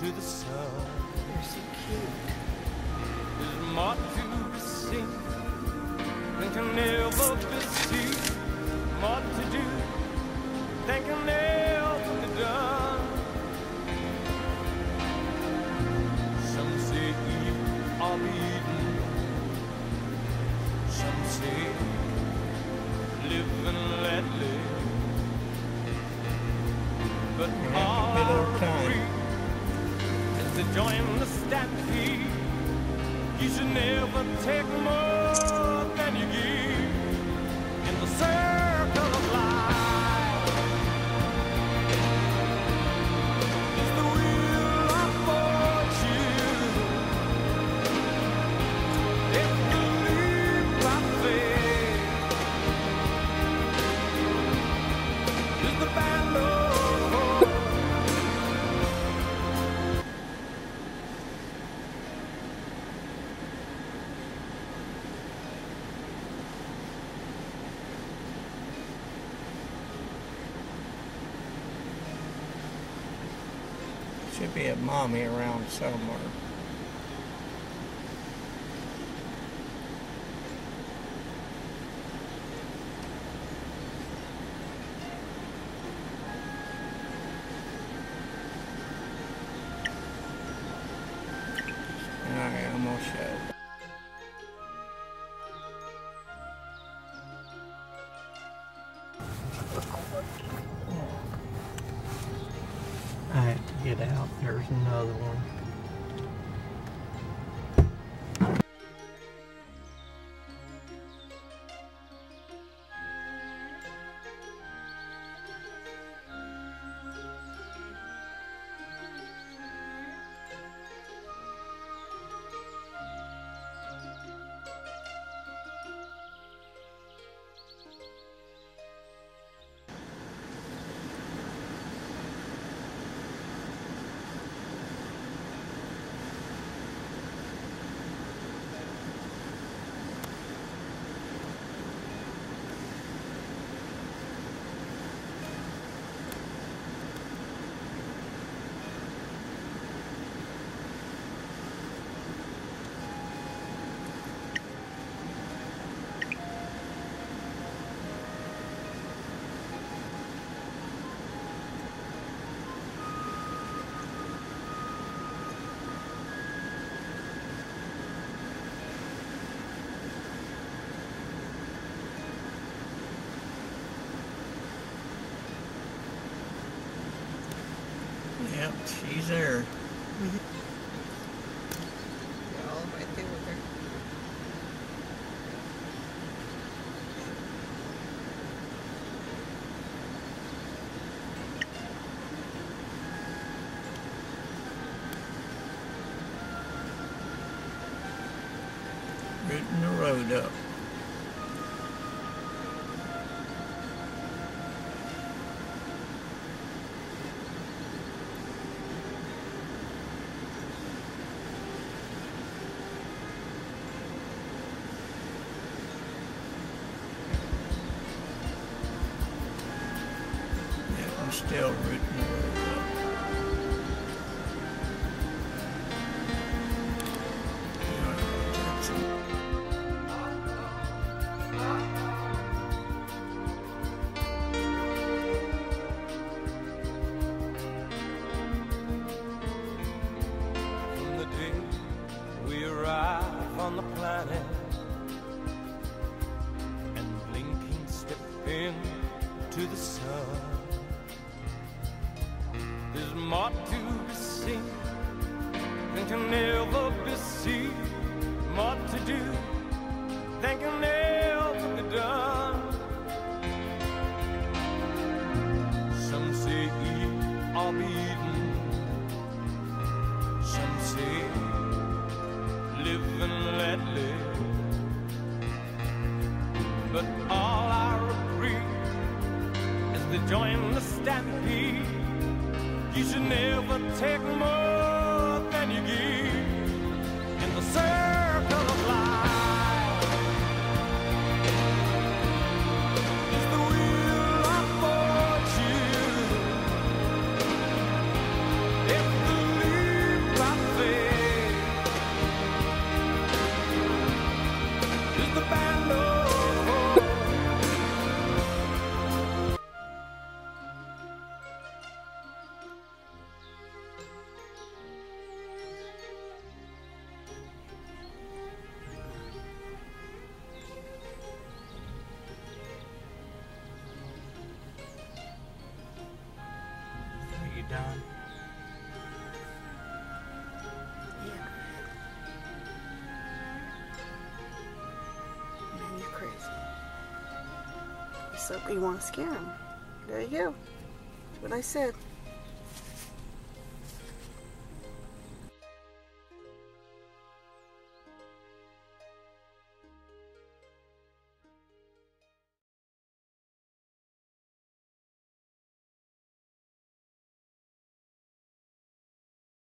to the sun. They're so cute. There's more to be seen than can ever be seen. More to do than can ever be done. Some say eat or be eaten. Some say live and let live. But all I agree is to join the stampede. You should never take more than you give in the circle of life. It's the wheel of fortune. If you live by faith, it's the battle. Should be a mommy around somewhere. Alright, I'm gonna show. I have to get out. There's another one. Yep, she's there. You're all right there with her. Rooting the road up. I'm still rooting the road up. From the day we arrive on the planet and blinking step into the sun, there's more to be seen than can ever be seen. More to do than can ever be done. Some say eat or be eaten. Some say live and let live. But all I agree is to join the stampede. You should never take more than you give in the circle of life. It's the wheel of fortune. If the gun? Yeah. Man, you're crazy. So you want to scare him. There you go. That's what I said.